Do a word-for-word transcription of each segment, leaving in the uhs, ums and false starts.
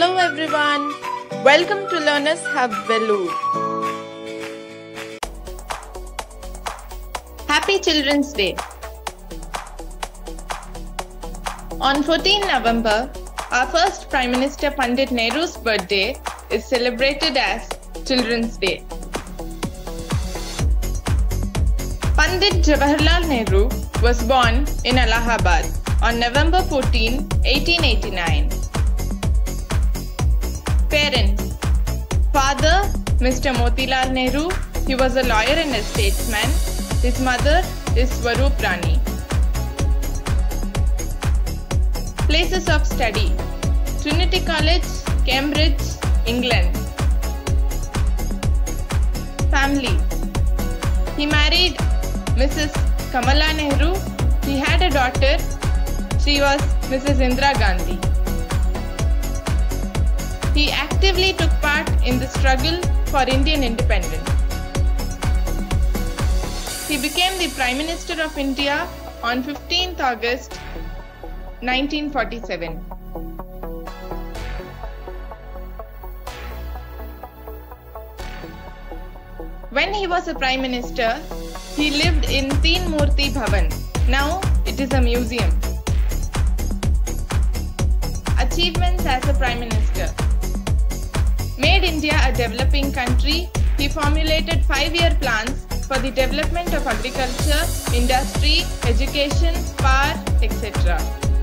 Hello everyone, welcome to Learners Hub Vellore. Happy Children's Day. On fourteenth November, our first Prime Minister Pandit Nehru's birthday is celebrated as Children's Day. Pandit Jawaharlal Nehru was born in Allahabad on November fourteenth, eighteen eighty-nine. Parents: Father, Mister Motilal Nehru, he was a lawyer and a statesman. His mother is Swaroop Rani. Places of study: Trinity College, Cambridge, England. Family: he married Missus Kamala Nehru. He had a daughter. She was Missus Indira Gandhi. He actively took part in the struggle for Indian independence. He became the Prime Minister of India on fifteenth August nineteen forty-seven. When he was a Prime Minister, he lived in Teen Murti Bhavan. Now it is a museum. Achievements as a Prime Minister: made India a developing country. He formulated five-year plans for the development of agriculture, industry, education, power, et cetera.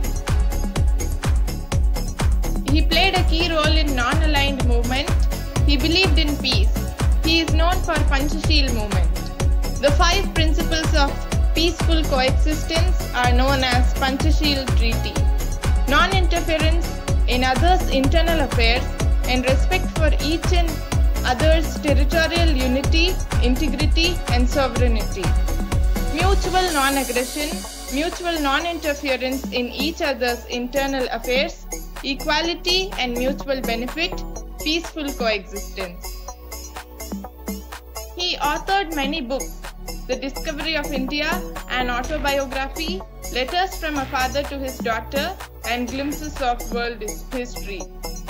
He played a key role in non-aligned movement. He believed in peace. He is known for Panchasheel movement. The five principles of peaceful coexistence are known as Panchasheel Treaty: non-interference in others' internal affairs and respect for each and other's territorial unity, integrity and sovereignty; mutual non-aggression, mutual non-interference in each other's internal affairs; equality and mutual benefit; peaceful coexistence. He authored many books: The Discovery of India, an autobiography, Letters from a Father to His Daughter, and Glimpses of World History.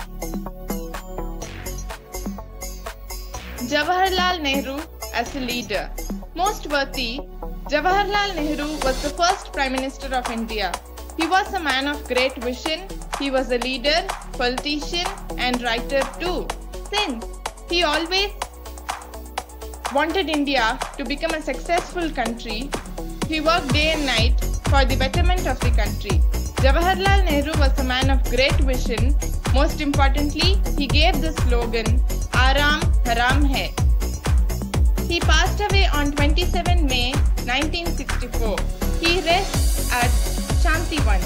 Jawaharlal Nehru as a leader. Most worthy, Jawaharlal Nehru was the first Prime Minister of India. He was a man of great vision. He was a leader, politician and writer too. Since he always wanted India to become a successful country, he worked day and night for the betterment of the country. Jawaharlal Nehru was a man of great vision. Most importantly, he gave the slogan, "Aaram Haram Hai." He passed away on twenty-seventh May nineteen sixty-four. He rests at Shantivan.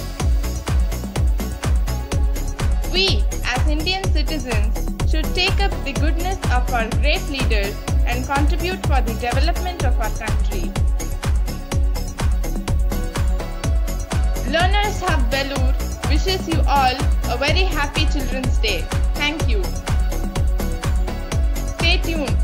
We, as Indian citizens, should take up the goodness of our great leaders and contribute for the development of our country. Learners Hub Vellore wishes you all a very happy Children's Day. Thank you. Stay tuned.